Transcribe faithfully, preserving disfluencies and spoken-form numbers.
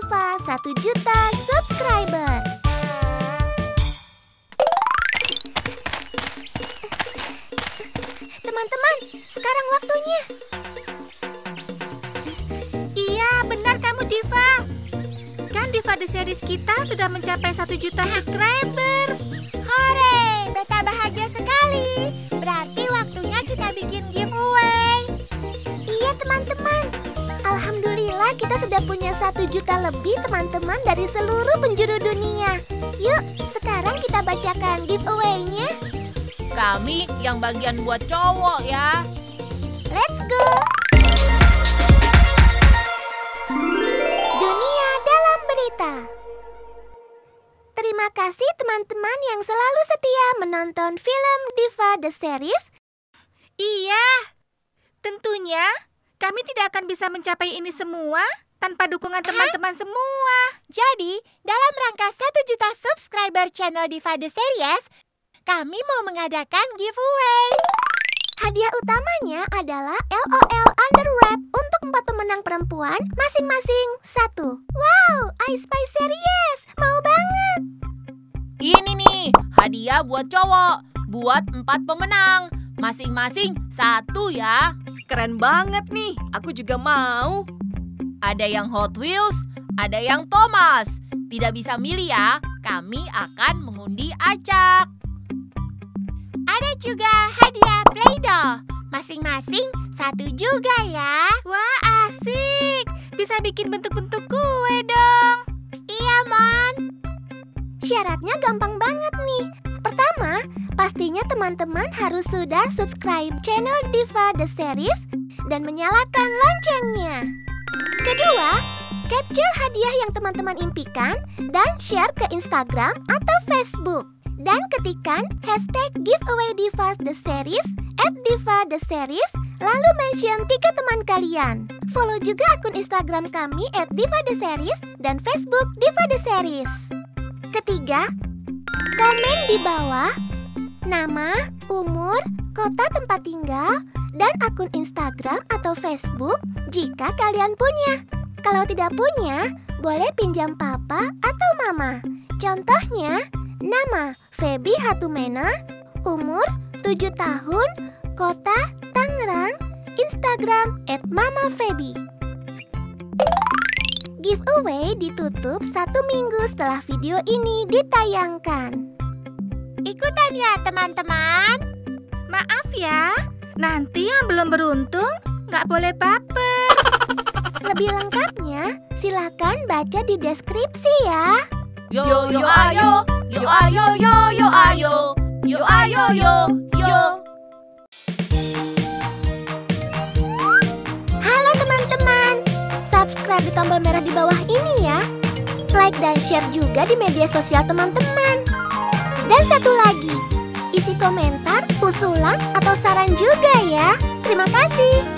Diva satu juta subscriber. Teman-teman, sekarang waktunya. Iya, benar kamu Diva. Kan Diva The Series kita sudah mencapai satu juta subscriber. Hore, beta bahagia sekali. Berarti waktunya kita bikin giveaway. Iya teman-teman, alhamdulillah kita sudah punya satu juta lebih teman-teman dari seluruh penjuru dunia. Yuk, sekarang kita bacakan giveaway-nya. Kami yang bagian buat cowok ya. Let's go! Dunia dalam berita. Terima kasih teman-teman yang selalu setia menonton film Diva The Series. Iya, tentunya kami tidak akan bisa mencapai ini semua tanpa dukungan teman-teman semua. Jadi, dalam rangka satu juta subscriber channel Diva The Series, kami mau mengadakan giveaway. Hadiah utamanya adalah L O L Underwrap untuk empat pemenang perempuan, masing-masing satu. Wow, I Spy Series, mau banget. Ini nih, hadiah buat cowok, buat empat pemenang, masing-masing satu ya. Keren banget nih, aku juga mau. Ada yang Hot Wheels, ada yang Thomas. Tidak bisa milih ya, kami akan mengundi acak. Ada juga hadiah Play-Doh, masing-masing satu juga ya. Wah, asik. Bisa bikin bentuk-bentuk kue dong. Iya, Mon. Syaratnya gampang banget nih. Pertama, pastinya teman-teman harus sudah subscribe channel Diva The Series dan menyalakan loncengnya. Kedua, capture hadiah yang teman-teman impikan dan share ke Instagram atau Facebook. Dan ketikan hashtag giveaway Diva The Series at Diva The Series, lalu mention tiga teman kalian. Follow juga akun Instagram kami at Diva The Series dan Facebook Diva The Series. Ketiga, komen di bawah nama, umur, kota tempat tinggal, dan akun Instagram atau Facebook jika kalian punya. Kalau tidak punya, boleh pinjam papa atau mama. Contohnya, nama Feby Hatumena, umur tujuh tahun, kota Tangerang, Instagram at Mama Feby. Giveaway ditutup satu minggu setelah video ini ditayangkan. Ikutan ya teman-teman. Maaf ya, nanti yang belum beruntung nggak boleh baper. Lebih lengkapnya, silakan baca di deskripsi ya. Yo yo ayo, yo ayo yo yo ayo, yo ayo yo yo. Halo teman-teman, subscribe di tombol merah di bawah ini ya. Like dan share juga di media sosial teman-teman. Dan satu lagi, isi komentar, usulan atau saran juga ya. Terima kasih.